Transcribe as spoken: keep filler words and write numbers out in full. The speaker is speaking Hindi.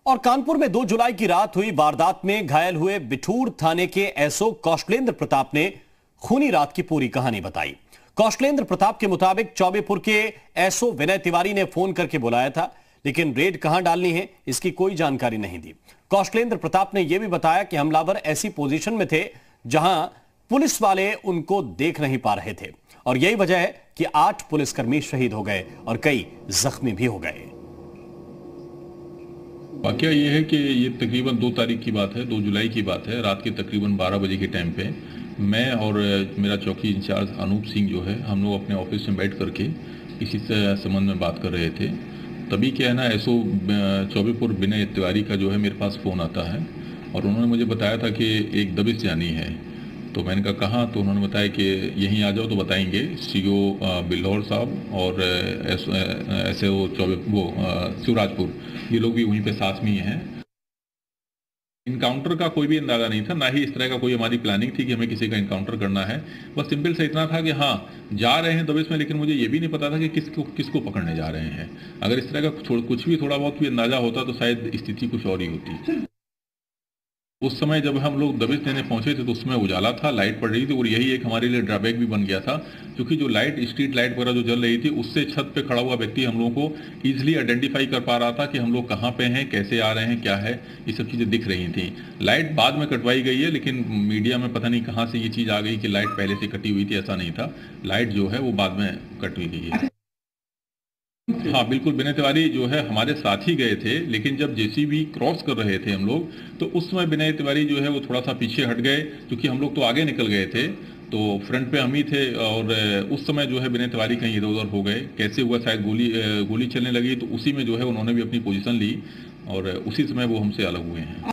और कानपुर में दो जुलाई की रात हुई वारदात में घायल हुए बिठूर थाने के एसओ कौशलेंद्र प्रताप ने खूनी रात की पूरी कहानी बताई। कौशलेंद्र प्रताप के मुताबिक चौबेपुर के एसओ विनय तिवारी ने फोन करके बुलाया था, लेकिन रेड कहां डालनी है इसकी कोई जानकारी नहीं दी। कौशलेंद्र प्रताप ने यह भी बताया कि हमलावर ऐसी पोजीशन में थे जहां पुलिस वाले उनको देख नहीं पा रहे थे और यही वजह है कि आठ पुलिसकर्मी शहीद हो गए और कई जख्मी भी हो गए। वाकया ये है कि ये तकरीबन दो तारीख की बात है, दो जुलाई की बात है। रात के तकरीबन बारह बजे के टाइम पे मैं और मेरा चौकी इंचार्ज अनूप सिंह जो है, हम लोग अपने ऑफिस में बैठ करके इसी संबंध में बात कर रहे थे। तभी क्या है ना, एसओ चौबेपुर विनय तिवारी का जो है मेरे पास फ़ोन आता है और उन्होंने मुझे बताया था कि एक दबिश जानी है। तो मैंने कहा कहाँ, तो उन्होंने बताया कि यहीं आ जाओ तो बताएंगे। सीओ बिल्हौर साहब और एस ओ चौबे वो शिवराजपुर, ये लोग भी वहीं पे साथ में ही हैं। इनकाउंटर का कोई भी अंदाजा नहीं था, ना ही इस तरह का कोई हमारी प्लानिंग थी कि हमें किसी का इनकाउंटर करना है। बस सिंपल से इतना था कि हाँ जा रहे हैं दबिश में, लेकिन मुझे ये भी नहीं पता था कि किसको किसको पकड़ने जा रहे हैं। अगर इस तरह का कुछ भी थोड़ा बहुत भी अंदाजा होता तो शायद स्थिति कुछ और ही होती। उस समय जब हम लोग दबिश देने पहुंचे थे तो उसमें उजाला था, लाइट पड़ रही थी और यही एक हमारे लिए ड्रॉबैक भी बन गया था, क्योंकि जो लाइट स्ट्रीट लाइट वगैरह जो जल रही थी उससे छत पे खड़ा हुआ व्यक्ति हम लोगों को ईजिली आइडेंटिफाई कर पा रहा था कि हम लोग कहाँ पे हैं, कैसे आ रहे हैं, क्या है, ये सब चीज़ें दिख रही थी। लाइट बाद में कटवाई गई है, लेकिन मीडिया में पता नहीं कहाँ से ये चीज़ आ गई कि लाइट पहले से कटी हुई थी, ऐसा नहीं था। लाइट जो है वो बाद में कटी गई है। हाँ बिल्कुल, विनय तिवारी जो है हमारे साथ ही गए थे, लेकिन जब जेसीबी क्रॉस कर रहे थे हम लोग तो उस समय विनय तिवारी जो है वो थोड़ा सा पीछे हट गए, क्योंकि हम लोग तो आगे निकल गए थे, तो फ्रंट पे हम ही थे। और उस समय जो है विनय तिवारी कहीं इधर उधर हो गए, कैसे हुआ, शायद गोली गोली चलने लगी, तो उसी में जो है उन्होंने भी अपनी पोजीशन ली और उसी समय वो हमसे अलग हुए हैं।